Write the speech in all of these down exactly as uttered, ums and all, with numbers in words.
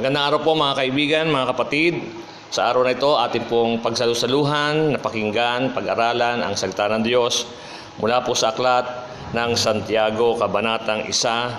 Magandang araw po mga kaibigan, mga kapatid. Sa araw na ito, atin pong pagsalusaluhan, napakinggan, pag-aralan ang salita ng Diyos mula po sa aklat ng Santiago, kabanatang isa,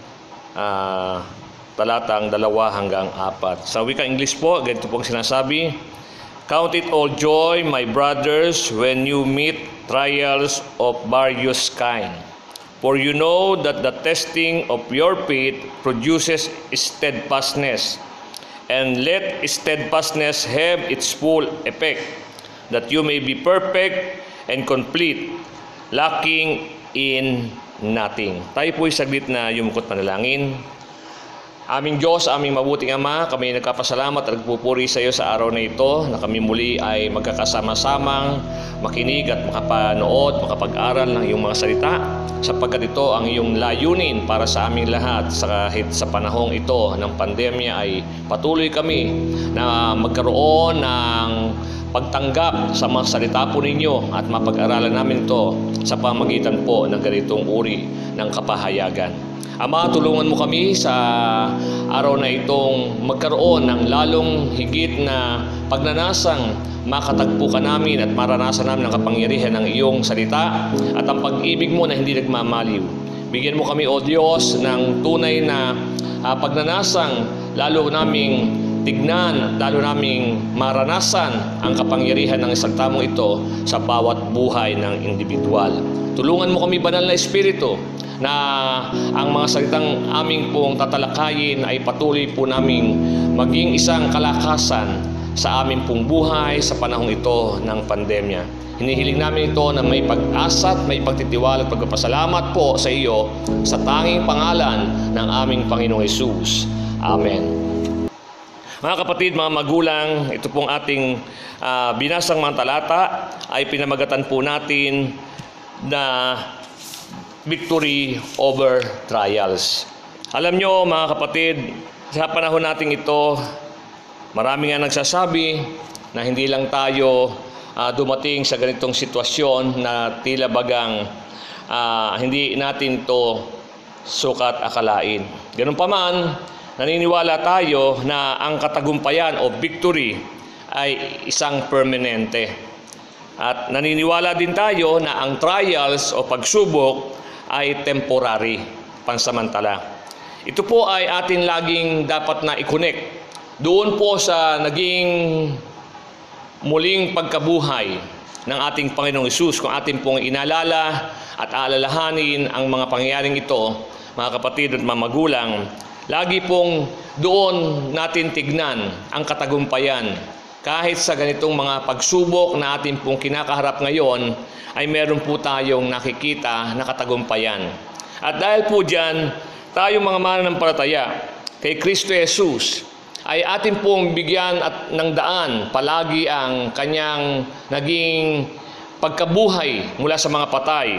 uh, talatang dalawa hanggang apat. Sa wika English po, ganito pong sinasabi, "Count it all joy, my brothers, when you meet trials of various kind. For you know that the testing of your faith produces steadfastness. And let steadfastness have its full effect, that you may be perfect and complete, lacking in nothing." Tayo po'y saglit na yumukot panalangin. Aming Diyos, aming mabuting Ama, kami nagkapasalamat at nagpupuri sa iyo sa araw na ito na kami muli ay magkakasama-samang makinig at makapanood, makapag-aral ng iyong mga salita, sapagkat ito ang iyong layunin para sa aming lahat. Sa kahit sa panahong ito ng pandemya ay patuloy kami na magkaroon ng pagtanggap sa mga salita po ninyo at mapag-aralan namin ito sa pamagitan po ng ganitong uri ng kapahayagan. Ama, tulungan mo kami sa araw na itong magkaroon ng lalong higit na pagnanasang makatagpo ka namin at maranasan namin ang kapangyarihan ng iyong salita at ang pag-ibig mo na hindi nagmamaliw. Bigyan mo kami, O Diyos, ng tunay na uh, pagnanasang lalo naming tignan, lalo naming maranasan ang kapangyarihan ng salita mo ito sa bawat buhay ng individual. Tulungan mo kami, Banal na Espiritu, na ang mga salitang aming pong tatalakayin ay patuloy po naming maging isang kalakasan sa aming pong buhay sa panahong ito ng pandemya. Hinihiling namin ito na may pag-asa at may pagtitiwala at pagpapasalamat po sa iyo sa tanging pangalan ng aming Panginoong Hesus. Amen. Mga kapatid, mga magulang, ito pong ating uh, binasang mga talata ay pinamagatan po natin na victory over trials. Alam nyo mga kapatid, sa panahon natin ito, marami nga nagsasabi na hindi lang tayo uh, dumating sa ganitong sitwasyon na tila bagang uh, hindi natin ito sukat akalain. Ganun pa man, naniniwala tayo na ang katagumpayan o victory ay isang permanente. At naniniwala din tayo na ang trials o pagsubok ay temporary, pansamantala. Ito po ay atin laging dapat na i-connect doon po sa naging muling pagkabuhay ng ating Panginoong Hesus. Kung atin pong inalala at aalalahanin ang mga pangyayaring ito, mga kapatid at mga magulang, lagi pong doon natin tignan ang katagumpayan. Kahit sa ganitong mga pagsubok na atin pong kinakaharap ngayon, ay meron po tayong nakikita na katagumpayan. At dahil po dyan, tayong mga mananampalataya kay Kristo Jesus, ay atin pong bigyan at ng daan palagi ang kanyang naging pagkabuhay mula sa mga patay.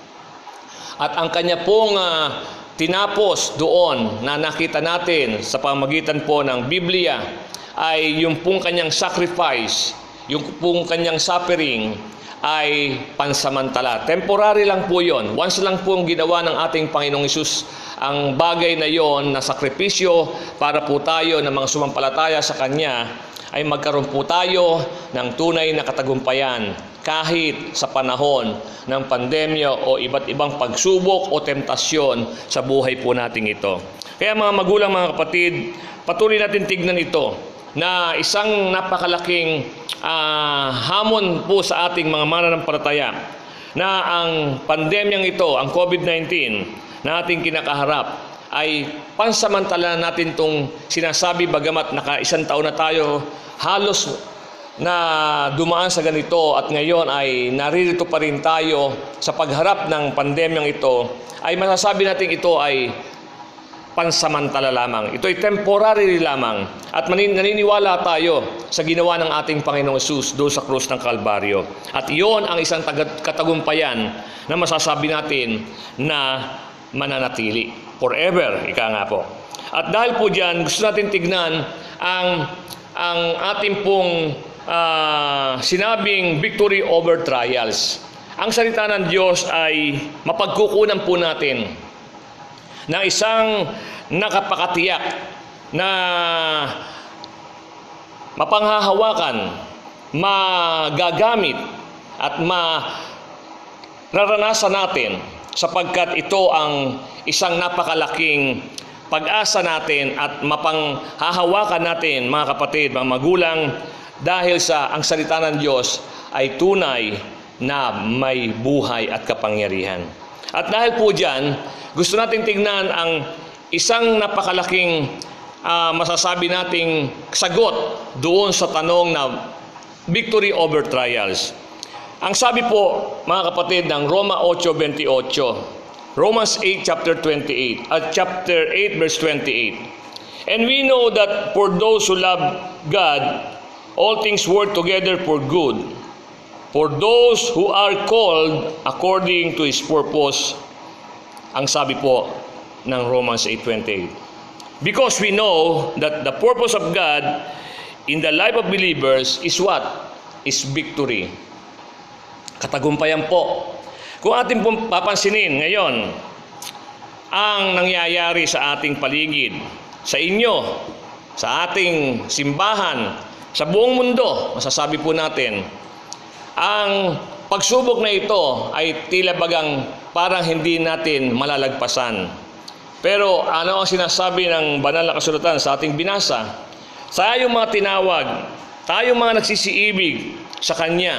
At ang kanya pong uh, tinapos doon na nakita natin sa pamagitan po ng Biblia, ay yung pong kanyang sacrifice, yung pong kanyang suffering ay pansamantala. Temporary lang po yon. Once lang po ang ginawa ng ating Panginoong Hesus ang bagay na yon na sakripisyo para po tayo na mga sumampalataya sa Kanya ay magkaroon po tayo ng tunay na katagumpayan kahit sa panahon ng pandemya o iba't ibang pagsubok o temptasyon sa buhay po nating ito. Kaya mga magulang, mga kapatid, patuloy natin tignan ito na isang napakalaking uh, hamon po sa ating mga mananampalataya na ang pandemyang ito, ang COVID nineteen na ating kinakaharap, ay pansamantala natin itong sinasabi bagamat naka isang taon na tayo halos na dumaan sa ganito at ngayon ay naririto pa rin tayo sa pagharap ng pandemyang ito, ay masasabi natin ito ay pansamantala lamang. Ito ay temporary lamang. At naniniwala tayo sa ginawa ng ating Panginoong Hesus doon sa krus ng Kalbaryo. At iyon ang isang katagumpayan na masasabi natin na mananatili. Forever, ika nga po. At dahil po dyan, gusto natin tignan ang, ang ating pong uh, sinabing victory over trials. Ang salita ng Diyos ay mapagkukunan po natin ng isang nakapakatiyak na mapanghahawakan, magagamit at mararanasan natin, sapagkat ito ang isang napakalaking pag-asa natin at mapanghahawakan natin, mga kapatid, mga magulang, dahil sa ang salita ng Diyos ay tunay na may buhay at kapangyarihan. At dahil po dyan, gusto natin tingnan ang isang napakalaking uh, masasabi nating sagot doon sa tanong na victory over trials. Ang sabi po, mga kapatid, ng Roma eight twenty-eight, Romans eight chapter twenty-eight at chapter eight verse twenty-eight. And we know that for those who love God, all things work together for good, for those who are called according to His purpose. Ang sabi po ng Romans eight twenty-eight. Because we know that the purpose of God in the life of believers is what? Is victory. Katagumpayan po. Kung ating pong papansinin ngayon, ang nangyayari sa ating paligid, sa inyo, sa ating simbahan, sa buong mundo, masasabi po natin, ang pagsubok na ito ay tila bagang parang hindi natin malalagpasan. Pero ano ang sinasabi ng banal na kasulatan sa ating binasa? Tayong mga tinawag, tayong mga nagsisiibig sa Kanya,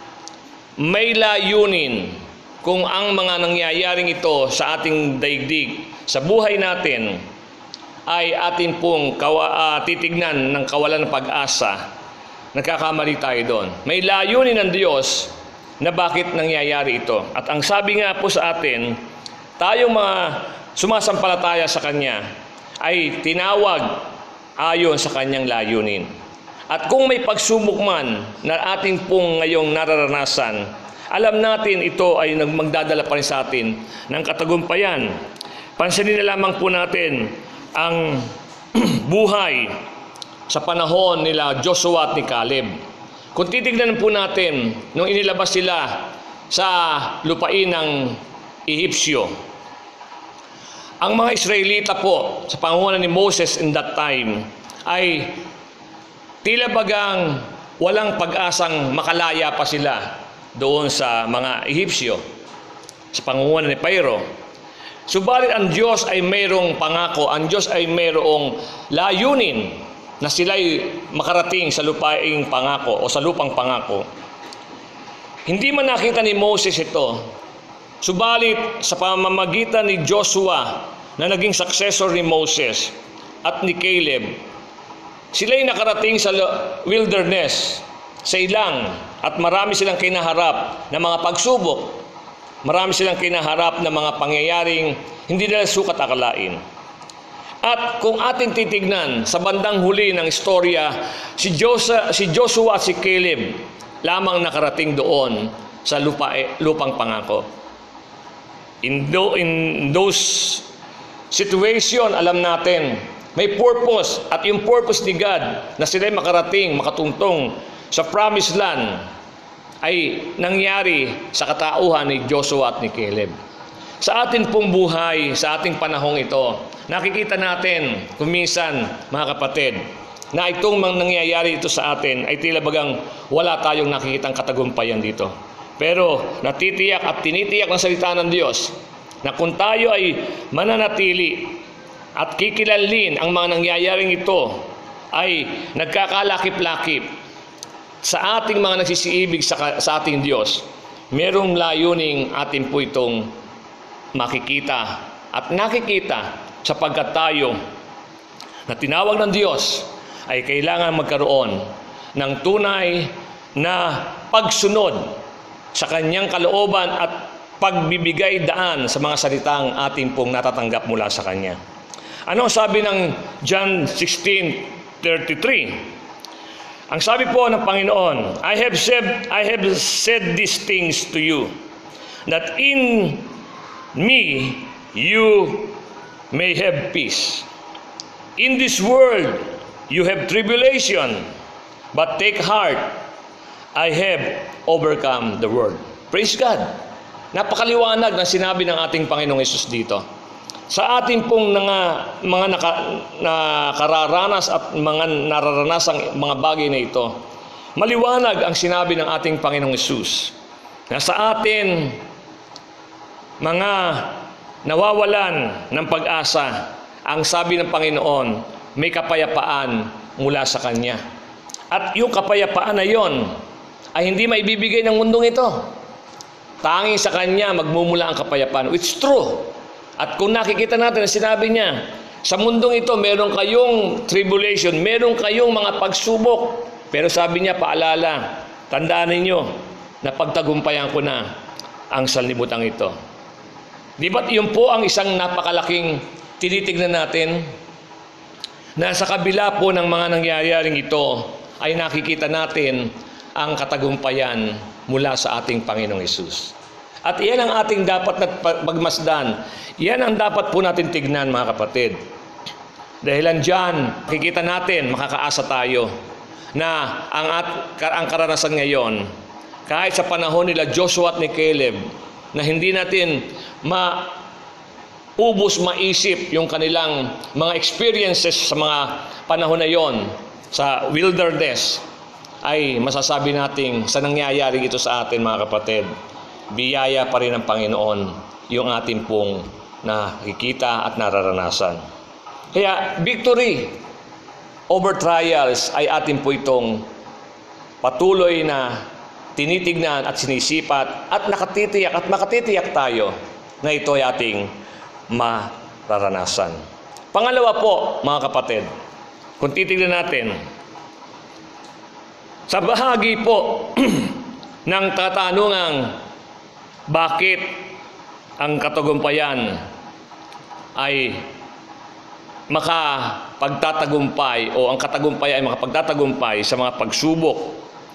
may layunin kung ang mga nangyayaring ito sa ating daigdig, sa buhay natin, ay atin pong kawa, uh, titignan ng kawalan ng pag-asa, nagkakamali tayo doon. May layunin ng Diyos na bakit nangyayari ito. At ang sabi nga po sa atin, tayong mga sumasampalataya sa Kanya ay tinawag ayon sa Kanyang layunin. At kung may pagsubok man na ating pong ngayong nararanasan, alam natin ito ay magdadala pa rin sa atin ng katagumpayan. Pansinin na lamang po natin ang buhay sa panahon nila Joshua at ni Caleb. Kung titignan po natin, nung inilabas sila sa lupain ng Ehipsyo, ang mga Israelita po sa pangunan ni Moses in that time ay tila bagang walang pag-asang makalaya pa sila doon sa mga Ehipsyo, sa pangunan ni Pharaoh. Subalit ang Diyos ay mayroong pangako, ang Diyos ay mayroong layunin na sila'y makarating sa lupaing pangako o sa lupang pangako. Hindi man nakita ni Moses ito, subalit sa pamamagitan ni Joshua na naging successor ni Moses at ni Caleb, sila'y nakarating sa wilderness, sa ilang, at marami silang kinaharap na mga pagsubok. Marami silang kinaharap na mga pangyayaring hindi nila sukat akalain. At kung ating titignan sa bandang huli ng istorya, si Joshua, si Joshua at si Caleb lamang nakarating doon sa lupa, lupang pangako. In, do, in those situation, alam natin, may purpose, at yung purpose ni God na sila'y makarating, makatungtong sa promised land ay nangyari sa katauhan ni Joshua at ni Caleb. Sa atin pong buhay, sa ating panahong ito, nakikita natin kung minsan, mga kapatid, na itong mga nangyayari ito sa atin ay tila bagang wala tayong nakikitang katagumpayan dito. Pero natitiyak at tinitiyak ng salita ng Diyos na kung tayo ay mananatili at kikilalin ang mga nangyayaring ito ay nagkakalakip-lakip sa ating mga nagsisiibig sa, sa ating Diyos, merong layuning atin po itong makikita at nakikita, sapagkat tayo na tinawag ng Diyos ay kailangan magkaroon ng tunay na pagsunod sa Kanyang kalooban at pagbibigay daan sa mga salitang ating pong natatanggap mula sa Kanya. Ano ang sabi ng John sixteen thirty-three? Ang sabi po ng Panginoon, I have said, I have said these things to you, that in me you may have peace. In this world you have tribulation, but take heart, I have overcome the world. Praise God! Napakaliwanag ng sinabi ng ating Panginoong Hesus dito. Sa ating pong nga, mga naka, nakararanas at mga nararanasang mga bagay na ito, maliwanag ang sinabi ng ating Panginoong Hesus na sa atin, mga nawawalan ng pag-asa, ang sabi ng Panginoon, may kapayapaan mula sa Kanya. At yung kapayapaan na yon ay hindi maibibigay ng mundong ito. Tanging sa Kanya magmumula ang kapayapaan. It's true. At kung nakikita natin, sinabi niya, sa mundong ito, meron kayong tribulation, meron kayong mga pagsubok. Pero sabi niya, paalala, tandaan ninyo na pagtagumpayan ko na ang sanlibutan ito. Di ba't yun po ang isang napakalaking tinitignan natin? Na sa kabila po ng mga nangyayaring ito, ay nakikita natin ang katagumpayan mula sa ating Panginoong Hesus. At iyan ang ating dapat na pagmasdan. Iyan ang dapat po natin tignan, mga kapatid. Dahilan dyan, makikita natin, makakaasa tayo na ang, at, ang karanasan ngayon, kahit sa panahon nila Joshua at ni Caleb, na hindi natin maubos maisip yung kanilang mga experiences sa mga panahon na yon sa wilderness, ay masasabi natin sa nangyayari ito sa atin, mga kapatid, biyaya pa rin ng Panginoon yung ating pong nakikita at nararanasan. Kaya victory over trials ay atin po itong patuloy na tinitignan at sinisipat at nakatitiyak at makatitiyak tayo na ito ay ating mararanasan. Pangalawa po, mga kapatid, kung titignan natin, sa bahagi po ng katanungang bakit ang katagumpayan ay makapagtatagumpay o ang katagumpay ay makapagtatagumpay sa mga pagsubok.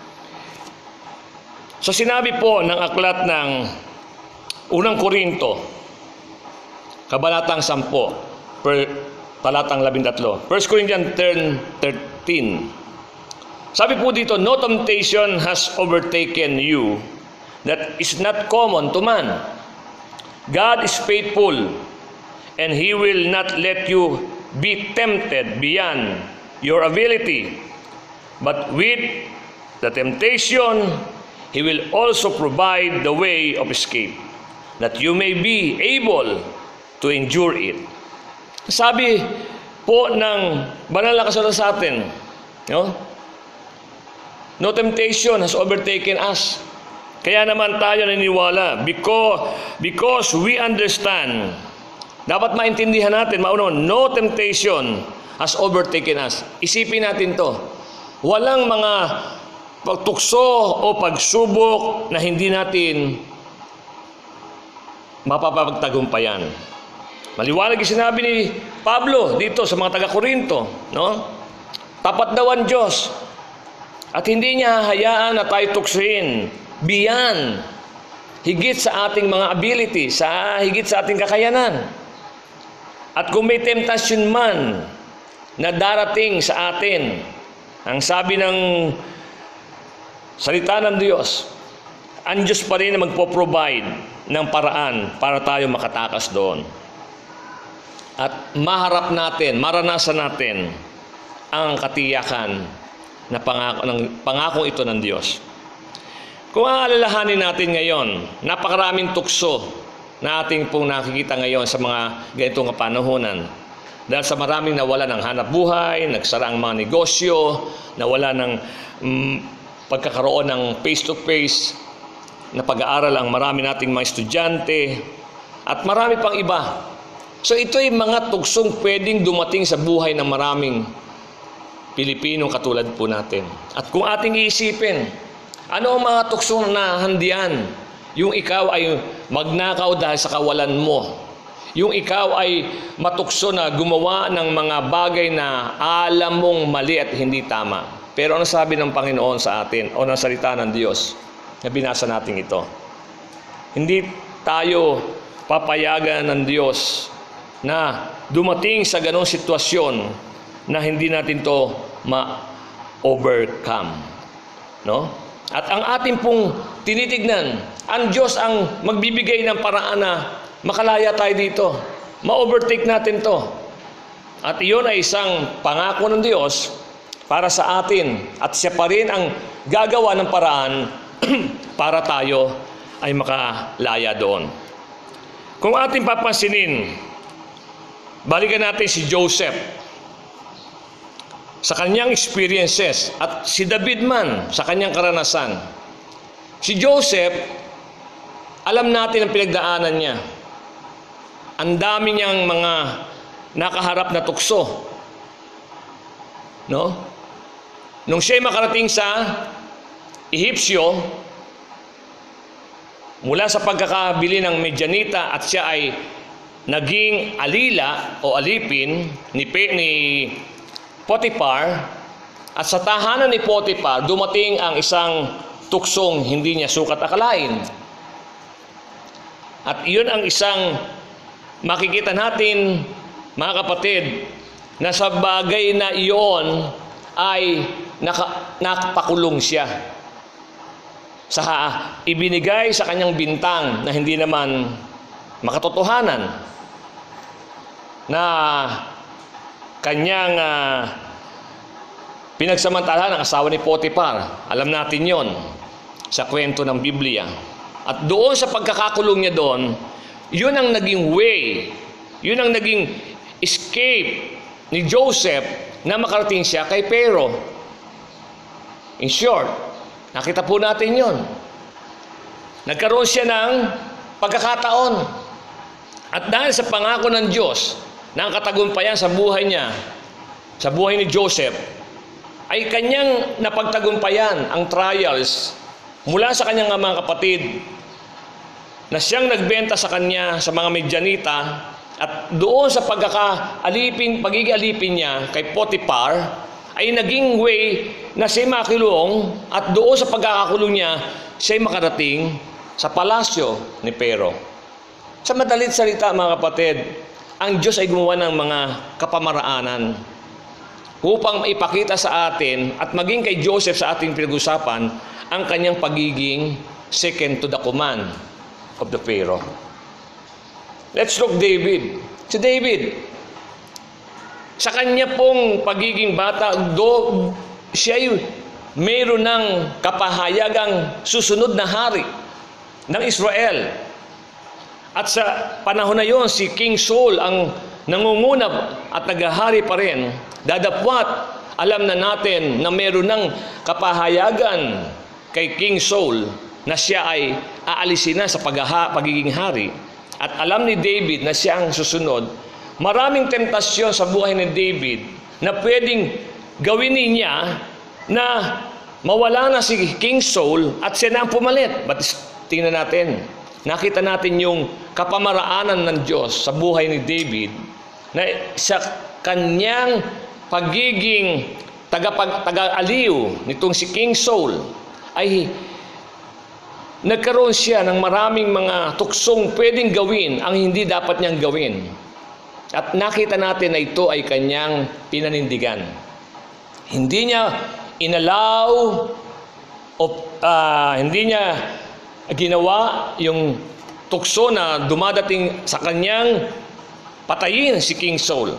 So sinabi po ng aklat ng Unang Korinto, Kabanatang sampo, per, talatang labintatlo, First Corinthians ten thirteen. Sabi po dito, no temptation has overtaken you that is not common to man. God is faithful, and He will not let you be tempted beyond your ability. But with the temptation, He will also provide the way of escape, that you may be able to endure it. Sabi po ng banal na kasulatan sa atin, no? No temptation has overtaken us. Kaya naman tayo naniniwala because, because we understand. Dapat maintindihan natin, mauno, no temptation has overtaken us. Isipin natin to. Walang mga pagtukso o pagsubok na hindi natin mapapagtagumpayan. Maliwanag yung sinabi ni Pablo dito sa mga taga-Korinto, no? Tapat daw ang Diyos at hindi niya hayaan na tayo tuksuin beyond, higit sa ating mga ability, sa higit sa ating kakayanan. At kung may temptation man na darating sa atin, ang sabi ng salita ng Diyos, ang Diyos pa rin na magpo-provide ng paraan para tayo makatakas doon. At maharap natin, maranasan natin ang katiyakan na pangako, ng pangakong ito ng Diyos. Kung aalalahanin natin ngayon, napakaraming tukso na ating pong nakikita ngayon sa mga ganitong kapanahunan. Dahil sa maraming nawala ng hanap buhay, nagsara ang mga negosyo, nawala ng mm, pagkakaroon ng face-to-face na pag-aaral ang marami nating mga estudyante, at marami pang iba. So ito ay mga tuksong pwedeng dumating sa buhay ng maraming Pilipino katulad po natin. At kung ating iisipin, ano ang mga tuksong na handian? Yung ikaw ay magnakaw dahil sa kawalan mo. Yung ikaw ay matukso na gumawa ng mga bagay na alam mong mali at hindi tama. Pero ano sabi ng Panginoon sa atin o ng salita ng Diyos na binasa natin ito? Hindi tayo papayagan ng Diyos na dumating sa ganong sitwasyon na hindi natin to ma-overcome. No? At ang ating pong tinitignan, ang Diyos ang magbibigay ng paraan na makalaya tayo dito. ma-overtake natin to. At iyon ay isang pangako ng Diyos para sa atin. At siya pa rin ang gagawa ng paraan para tayo ay makalaya doon. Kung ating papansinin, balikan natin si Joseph sa kanyang experiences at si David man sa kanyang karanasan. Si Joseph, alam natin ang pinagdaanan niya. Ang dami niyang mga nakaharap na tukso. No? Nung siya'y makarating sa Ehipsyo, mula sa pagkakabili ng Medianita at siya ay naging alila o alipin ni, ni Potiphar, at sa tahanan ni Potiphar dumating ang isang tuksong hindi niya sukat akalain. At iyon ang isang makikita natin, mga kapatid, na sa bagay na iyon ay naka, nakapakulong siya sa ibinigay sa kanyang bintang na hindi naman makatotohanan, na kanyang uh, pinagsamantalahan ng asawa ni Potiphar. Alam natin yon sa kwento ng Biblia. At doon sa pagkakakulong niya doon, yun ang naging way, yun ang naging escape ni Joseph na makarating siya kay Pharaoh. In short, nakita po natin yon. Nagkaroon siya ng pagkakataon. At dahil sa pangako ng Diyos na ang katagumpayan sa buhay niya, sa buhay ni Joseph, ay kanyang napagtagumpayan ang trials mula sa kanyang mga kapatid na siyang nagbenta sa kanya sa mga Medianita, at doon sa pagkakaalipin, pagiging-alipin niya kay Potiphar ay naging way na siya makilong, at doon sa pagkakakulong niya siya makarating sa palasyo ni Pharaoh. Sa madalit salita, mga kapatid, ang Diyos ay gumawa ng mga kapamaraanan upang maipakita sa atin at maging kay Joseph sa ating pinag-usapan ang kanyang pagiging second to the command of the Pharaoh. Let's look David. Si David, sa kanya pong pagiging bata, do siya ay mayroon ng kapahayagang susunod na hari ng Israel. At sa panahon na yon, si King Saul ang nangunguna at naghahari pa rin. Dadapwat, alam na natin na mayroon ng kapahayagan kay King Saul na siya ay aalisin na sa paghaha, pagiging hari. At alam ni David na siya ang susunod. Maraming tentasyon sa buhay ni David na pwedeng gawin niya na mawala na si King Saul at siya na ang pumalit. But tingnan natin, nakita natin yung kapamaraanan ng Diyos sa buhay ni David na sa kanyang pagiging tagapag, taga-aliw nitong si King Saul ay nagkaroon siya ng maraming mga tuksong pwedeng gawin ang hindi dapat niyang gawin. At nakita natin na ito ay kanyang pinanindigan. Hindi niya inalaw o uh, hindi niya ginawa yung tukso na dumadating sa kanyang patayin si King Saul.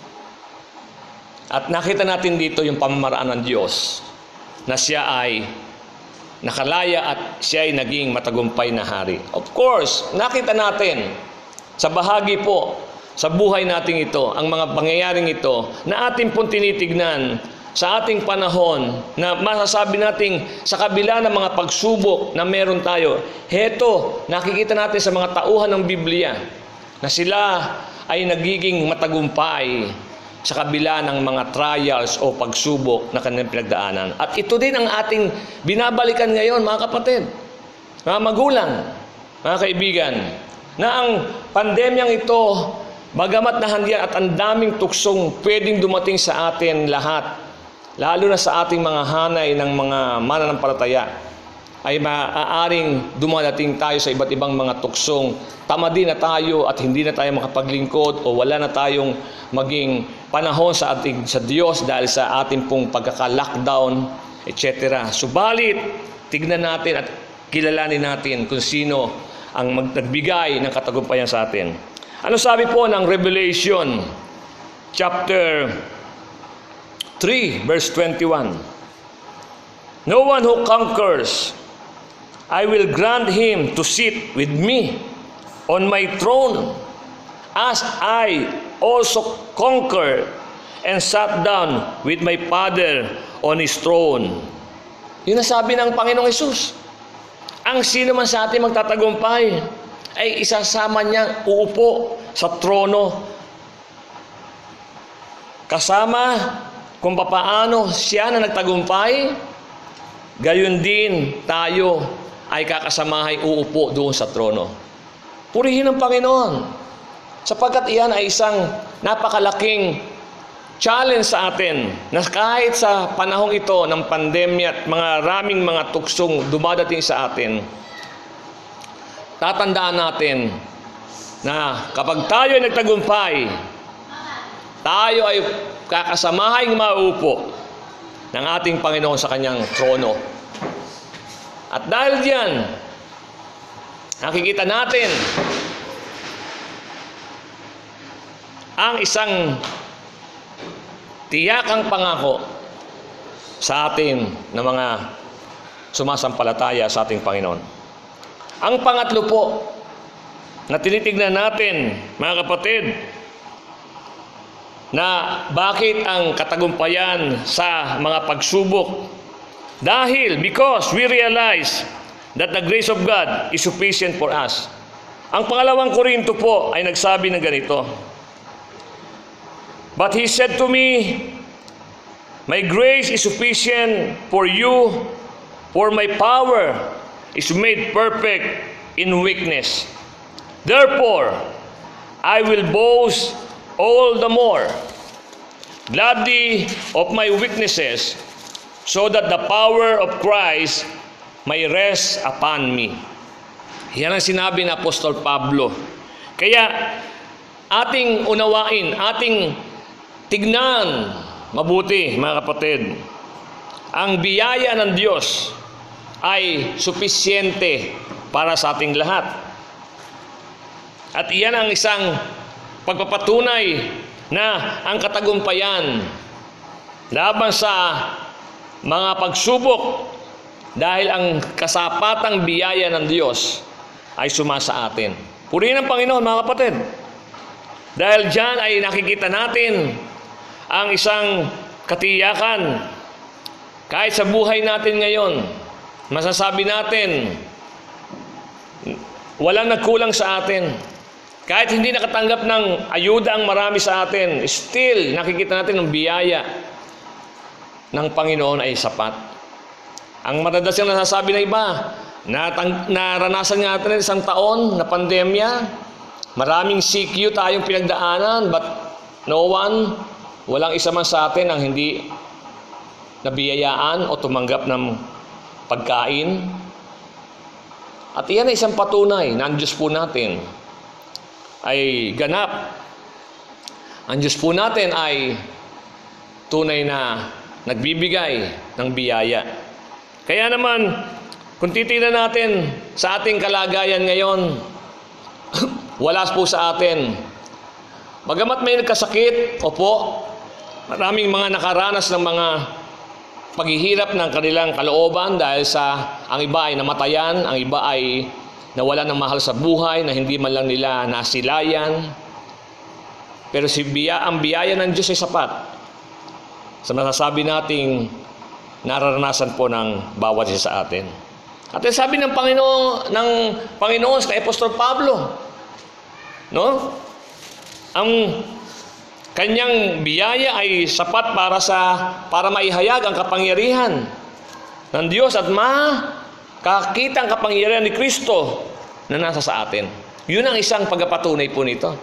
At nakita natin dito yung pamamaraan ng Diyos na siya ay nakalaya at siya ay naging matagumpay na hari. Of course, nakita natin sa bahagi po sa buhay natin ito, ang mga pangyayaring ito na ating pong tinitignan sa ating panahon, na masasabi nating sa kabila ng mga pagsubok na meron tayo, heto, nakikita natin sa mga tauhan ng Biblia na sila ay nagiging matagumpay sa kabila ng mga trials o pagsubok na kanilang pinagdaanan. At ito din ang ating binabalikan ngayon, mga kapatid, mga magulang, mga kaibigan, na ang pandemyang ito, bagamat nahandiyan at ang daming tuksong pwedeng dumating sa atin lahat, lalo na sa ating mga hanay ng mga mananampalataya, ay maaaring dumadating tayo sa iba't ibang mga tuksong tamadi na tayo at hindi na tayo makapaglingkod o wala na tayong maging panahon sa ating sa Diyos dahil sa ating pong pagkaka-lockdown, et cetera. Subalit, tignan natin at kilalanin natin kung sino ang nagbigay ng katagumpayan sa atin. Ano sabi po ng Revelation chapter three, verse twenty-one? No one who conquers, I will grant him to sit with me on my throne, as I also conquered and sat down with my Father on His throne. Yun ang sabi ng Panginoong Hesus. Ang sino man sa atin magtatagumpay ay isasama niya uupo sa trono. Kasama kung papaano siya na nagtagumpay, gayon din tayo ay kakasamahay uupo doon sa trono. Purihin ang Panginoon, sapagkat iyan ay isang napakalaking challenge sa atin na kahit sa panahong ito ng pandemya at mga raming mga tuksong dumadating sa atin, tatandaan natin na kapag tayo ay nagtagumpay, tayo ay kakasamahin mauupo ng ating Panginoon sa kanyang trono. At dahil diyan, nakikita natin ang isang tiyakang pangako sa atin na mga sumasampalataya sa ating Panginoon. Ang pangatlo po na tinitignan natin, mga kapatid, na bakit ang katagumpayan sa mga pagsubok? Dahil, because we realize that the grace of God is sufficient for us. Ang pangalawang Korinto po ay nagsabi ng ganito, but he said to me, my grace is sufficient for you, for my power is made perfect in weakness. Therefore, I will boast all the more gladly of my weaknesses, so that the power of Christ may rest upon me. Yan ang sinabi ni Apostol Pablo. Kaya ating unawain, ating tignan mabuti, mga kapatid, ang biyaya ng Diyos ay supisyente para sa ating lahat. At iyan ang isang pagpapatunay na ang katagumpayan laban sa mga pagsubok, dahil ang kasapatang biyaya ng Diyos ay sumasa atin. Purihin ang Panginoon, mga kapatid. Dahil diyan ay nakikita natin ang isang katiyakan. Kahit sa buhay natin ngayon, masasabi natin, walang nagkulang sa atin. Kahit hindi nakatanggap ng ayuda ang marami sa atin, still nakikita natin ang biyaya ng Panginoon ay sapat. Ang madalas yung nasasabi ng iba, natang, naranasan nga natin isang taon na pandemya, maraming C Q tayong pinagdaanan, but no one, walang isa man sa atin ang hindi nabiyayaan o tumanggap ng pagkain. At iyan ay isang patunay na ang Diyos po natin ay ganap. Ang Diyos po natin ay tunay na nagbibigay ng biyaya. Kaya naman, kung titingnan natin sa ating kalagayan ngayon, wala po sa atin. Bagamat may nagkasakit, opo, maraming mga nakaranas ng mga paghihirap ng kanilang kalooban dahil sa ang iba ay namatayan, ang iba ay nawalan ng mahal sa buhay na hindi man lang nila nasilayan. Pero si biya, ang biyaya ng Diyos ay sapat sa masasabi nating nararanasan po ng bawat isa sa atin. At sabi ng Panginoon, ng Panginoon sa Apostol Pablo, no? Ang kanyang biyaya ay sapat para sa para maihayag ang kapangyarihan ng Diyos at makakita ang kapangyarihan ni Kristo na nasa sa atin. Yun ang isang pagpapatunay po nito.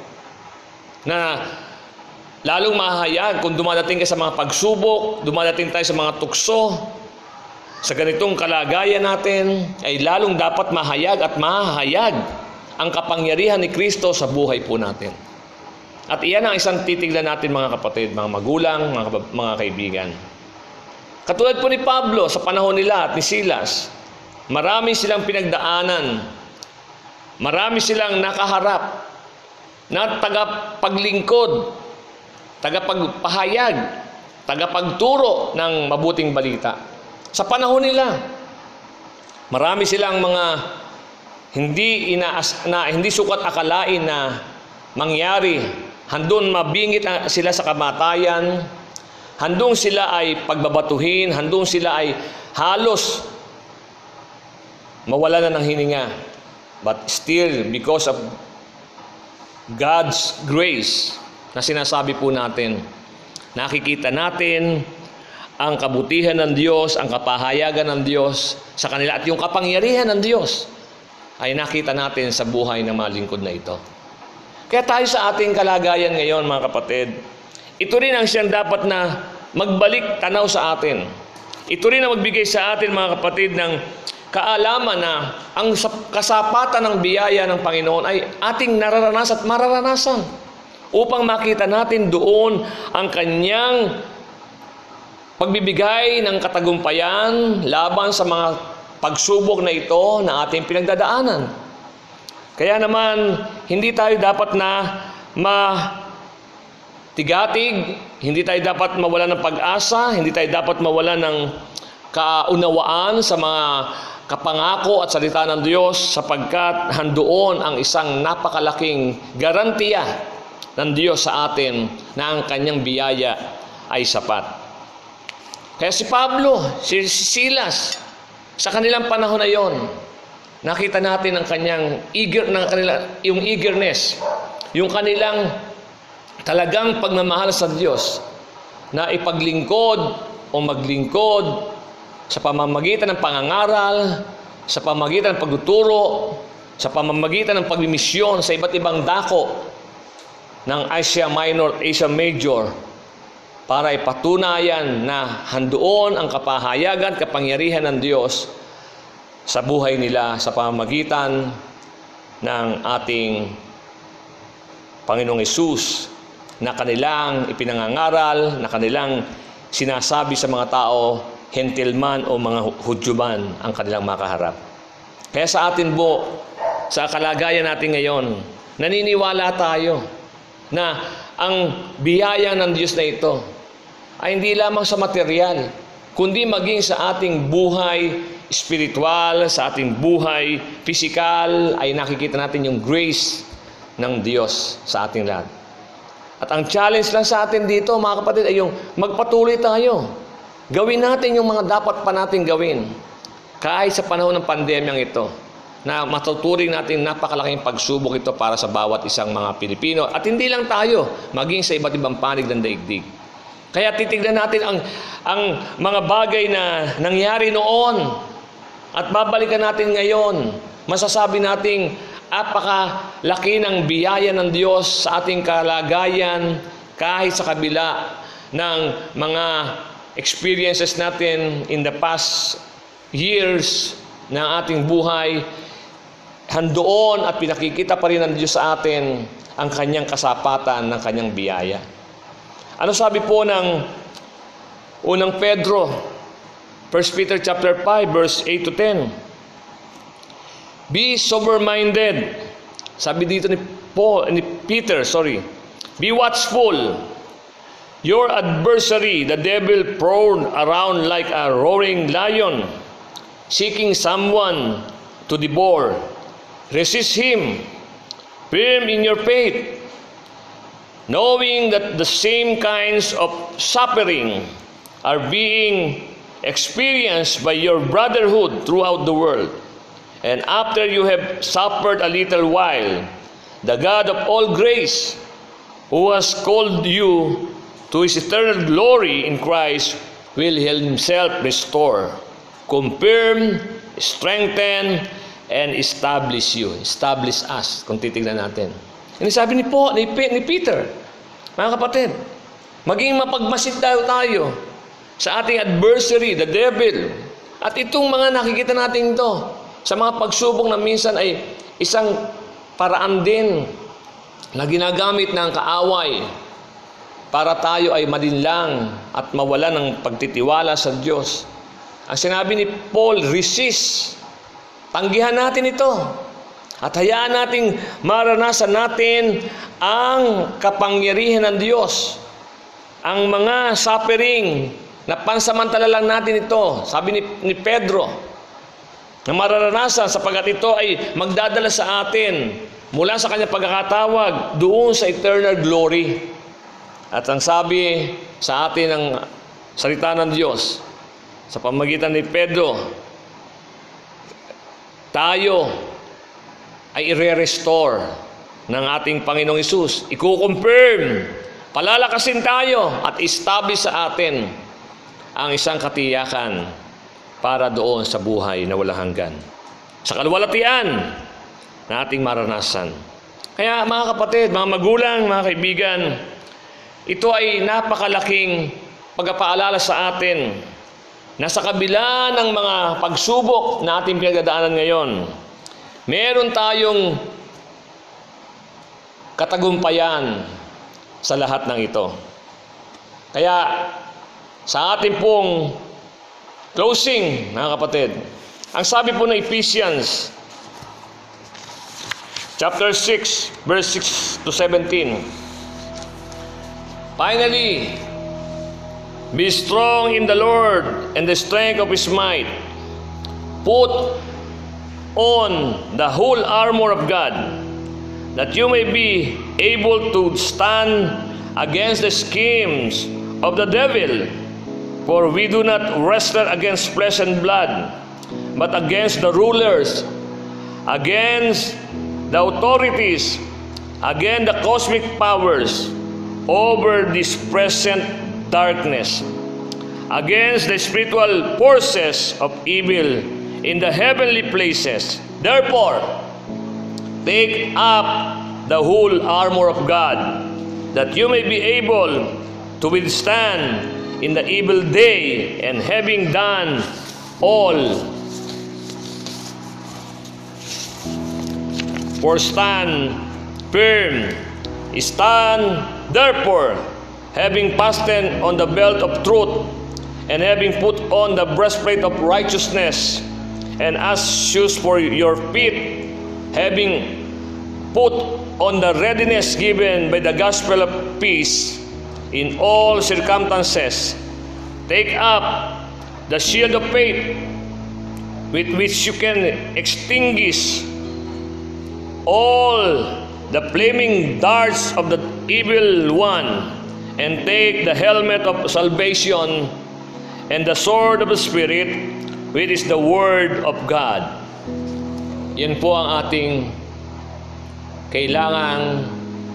Na lalong mahayag kung dumadating ka sa mga pagsubok, dumadating tayo sa mga tukso, sa ganitong kalagayan natin, ay lalong dapat mahayag at mahahayag ang kapangyarihan ni Kristo sa buhay po natin. At iyan ang isang titignan natin, mga kapatid, mga magulang, mga, mga kaibigan. Katulad po ni Pablo sa panahon nila at ni Silas, marami silang pinagdaanan, marami silang nakaharap na tagapaglingkod, tagapagpahayag, tagapagturo ng mabuting balita. Sa panahon nila, marami silang mga hindi inaas, na hindi sukat akalain na mangyari. Handon mabingit sila sa kamatayan, handong sila ay pagbabatuhin, handong sila ay halos mawala na ng hininga. But still, because of God's grace na sinasabi po natin, nakikita natin ang kabutihan ng Diyos, ang kapahayagan ng Diyos sa kanila, at yung kapangyarihan ng Diyos ay nakita natin sa buhay ng mga lingkod na ito. Kaya tayo sa ating kalagayan ngayon, mga kapatid, ito rin ang siyang dapat na magbalik tanaw sa atin. Ito rin ang magbigay sa atin, mga kapatid, ng kaalaman na ang kasapatan ng biyaya ng Panginoon ay ating nararanasan at mararanasan upang makita natin doon ang kanyang pagbibigay ng katagumpayan laban sa mga pagsubok na ito na ating pinagdadaanan. Kaya naman, hindi tayo dapat na matigatig, hindi tayo dapat mawala ng pag-asa, hindi tayo dapat mawala ng kaunawaan sa mga kapangako at salita ng Diyos, sapagkat handoon ang isang napakalaking garantiya ng Diyos sa atin na ang kanyang biyaya ay sapat. Kaya si Pablo, si Silas, sa kanilang panahon na yon, nakita natin ang kanyang eager, ng kanila, yung eagerness, yung kanilang talagang pagmamahal sa Diyos na ipaglingkod o maglingkod sa pamamagitan ng pangangaral, sa pamamagitan ng pagtuturo, sa pamamagitan ng pagmimisyon sa iba't ibang dako ng Asia Minor at Asia Major, para ipatunayan na handoon ang kapahayagan, kapangyarihan ng Diyos sa buhay nila sa pamamagitan ng ating Panginoong Hesus na kanilang ipinangangaral, na kanilang sinasabi sa mga tao, Hentil man o mga Hudyo man ang kanilang makaharap. Kaya sa atin po, sa kalagayan natin ngayon, naniniwala tayo na ang biyaya ng Diyos na ito ay hindi lamang sa material, kundi maging sa ating buhay espiritual, sa ating buhay pisikal, ay nakikita natin yung grace ng Diyos sa ating lahat. At ang challenge lang sa atin dito, mga kapatid, ay yung magpatuloy tayo. Gawin natin yung mga dapat pa natin gawin. Kahit sa panahon ng pandemyang ito, na matuturing natin napakalaking pagsubok ito para sa bawat isang mga Pilipino. At hindi lang tayo, maging sa iba't ibang panig ng daigdig. Kaya titignan natin ang, ang mga bagay na nangyari noon at babalikan natin ngayon. Masasabi nating apakalaki ng biyaya ng Diyos sa ating kalagayan kahit sa kabila ng mga experiences natin in the past years ng ating buhay. Handoon at pinakikita pa rin ng Diyos sa atin ang kanyang kasapatan ng kanyang biyaya. Ano sabi po ng unang Pedro, First Peter chapter five verse eight to ten? Be sober-minded. Sabi dito ni Paul, ni Peter, sorry. Be watchful. Your adversary, the devil, prowls around like a roaring lion, seeking someone to devour. Resist him, firm in your faith, knowing that the same kinds of suffering are being experienced by your brotherhood throughout the world. And after you have suffered a little while, the God of all grace, who has called you to His eternal glory in Christ, will Himself restore, confirm, strengthen, and establish you. Establish us, kung titignan natin. Ini sabi ni, po, ni, ni Peter, mga kapatid, maging mapagmasid tayo tayo sa ating adversary, the devil. At itong mga nakikita natin ito, sa mga pagsubok na minsan ay isang paraan din na ginagamit ng kaaway para tayo ay madinlang at mawala ng pagtitiwala sa Diyos. Ang sinabi ni Paul, resist. Tanggihan natin ito. At hayaan nating maranasan natin ang kapangyarihan ng Diyos. Ang mga suffering na pansamantala lang natin ito, sabi ni, ni Pedro, na mararanasan sapagat ito ay magdadala sa atin mula sa kanyang pagkakatawag doon sa eternal glory. At ang sabi sa atin ng salita ng Diyos, sa pamagitan ni Pedro, tayo ay i-restore ng ating Panginoong Hesus. Iko-confirm, palalakasin tayo at establish sa atin ang isang katiyakan para doon sa buhay na walang hanggan. Sa kaluwalhatian na ating maranasan. Kaya mga kapatid, mga magulang, mga kaibigan, ito ay napakalaking pagpapaalala sa atin na sa kabila ng mga pagsubok na ating pinagdadaanan ngayon, meron tayong katagumpayan sa lahat ng ito. Kaya sa ating pong closing, mga kapatid, ang sabi po ng Ephesians chapter six, verse six to seventeen, finally, be strong in the Lord and the strength of His might. Put on the whole armor of God, that you may be able to stand against the schemes of the devil. For we do not wrestle against flesh and blood, but against the rulers, against the authorities, against the cosmic powers over this present darkness, against the spiritual forces of evil in the heavenly places. Therefore, take up the whole armor of God, that you may be able to withstand in the evil day, and having done all, for stand firm. Stand therefore, having fastened on the belt of truth, and having put on the breastplate of righteousness, and as shoes for your feet, having put on the readiness given by the gospel of peace. In all circumstances, take up the shield of faith, with which you can extinguish all the flaming darts of the evil one, and take the helmet of salvation and the sword of the Spirit, which is the Word of God. Yan po ang ating kailangang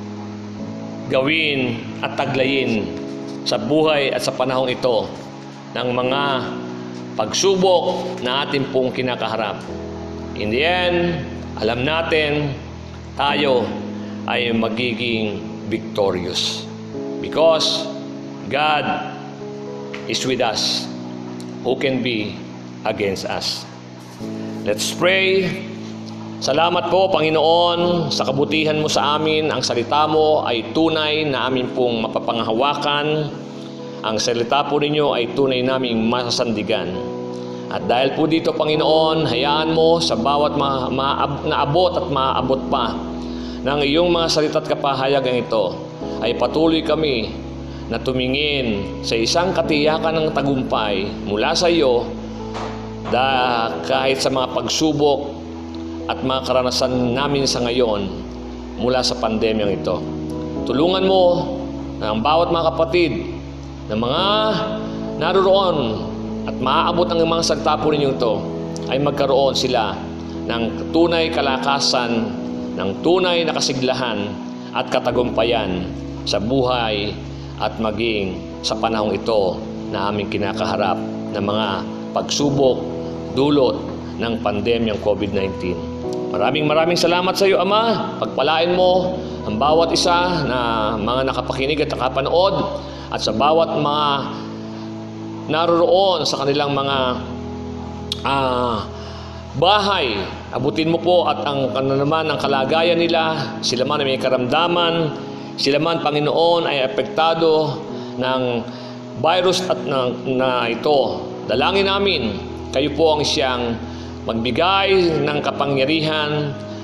gawin at taglayin sa buhay at sa panahong ito ng mga pagsubok na ating pong kinakaharap. In the end, alam natin tayo ay magiging victorious because God is with us. Who can be against us? Let's pray. Salamat po, Panginoon, sa kabutihan mo sa amin. Ang salita mo ay tunay na amin pong mapapanghawakan. Ang salita po ninyo ay tunay naming masasandigan. At dahil po dito, Panginoon, hayaan mo sa bawat ma- ma- naabot at maaabot pa ng iyong mga salita at kapahayagan ito, ay patuloy kami na tumingin sa isang katiyakan ng tagumpay mula sa iyo, da kahit sa mga pagsubok at mga karanasan namin sa ngayon mula sa pandemyang ito. Tulungan mo na ang bawat mga kapatid na mga naroon at maaabot ang mga salita po ninyo ito ay magkaroon sila ng tunay kalakasan, ng tunay na kasiglahan at katagumpayan sa buhay at maging sa panahong ito na aming kinakaharap ng mga pagsubok dulot ng pandemyang COVID nineteen. Maraming maraming salamat sa iyo, Ama. Pagpalain mo ang bawat isa na mga nakapakinig at nakapanood, at sa bawat mga naroroon sa kanilang mga uh, bahay. Abutin mo po at ang ano naman ang kalagayan nila, sila man ay may karamdaman, sila man, Panginoon, ay apektado ng virus at na, na ito. Dalangin namin, kayo po ang siyang magbigay ng kapangyarihan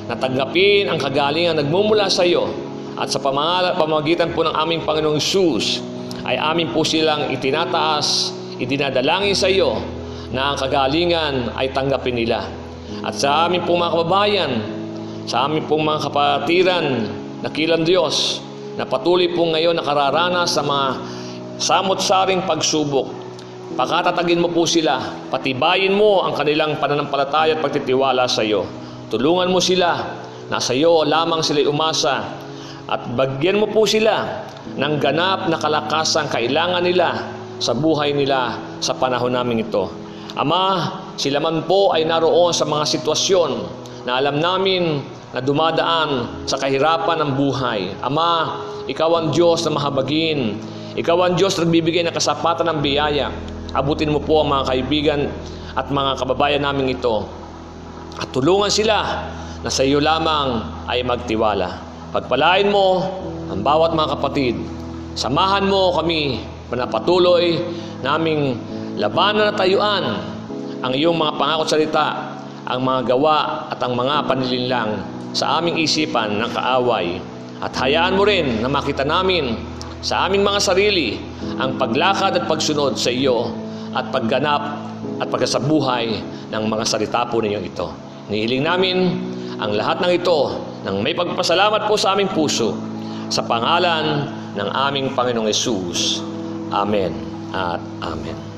na tanggapin ang kagalingan nagmumula sa iyo at sa pamala- pamamagitan po ng aming Panginoong Hesus ay amin po silang itinataas, idinadalangin sa iyo na ang kagalingan ay tanggapin nila. At sa amin pong mga kababayan, sa amin pong mga kapatiran na kilang Diyos na patuloy po ngayon nakararanas sa mga samot-saring pagsubok, pakatatagin mo po sila, patibayin mo ang kanilang pananampalataya at pagtitiwala sa iyo. Tulungan mo sila na sa iyo lamang sila'y umasa at bagyan mo po sila ng ganap na kalakasang kailangan nila sa buhay nila sa panahon namin ito. Ama, sila man po ay naroon sa mga sitwasyon na alam namin na dumadaan sa kahirapan ng buhay. Ama, ikaw ang Diyos na mahabagin. Ikaw ang Diyos na nagbibigay ng kasapatan ng biyaya. Abutin mo po ang mga kaibigan at mga kababayan namin ito. At tulungan sila na sa iyo lamang ay magtiwala. Pagpalain mo ang bawat mga kapatid. Samahan mo kami na patuloy naming labanan at tayuan ang iyong mga pangako at salita, ang mga gawa at ang mga panlilinlang sa aming isipan ng kaaway. At hayaan mo rin na makita namin sa aming mga sarili ang paglakad at pagsunod sa iyo at pagganap at pagkasabuhay ng mga salita po ninyong ito. Nihiling namin ang lahat ng ito nang may pagpasalamat po sa aming puso sa pangalan ng aming Panginoong Hesus. Amen at Amen.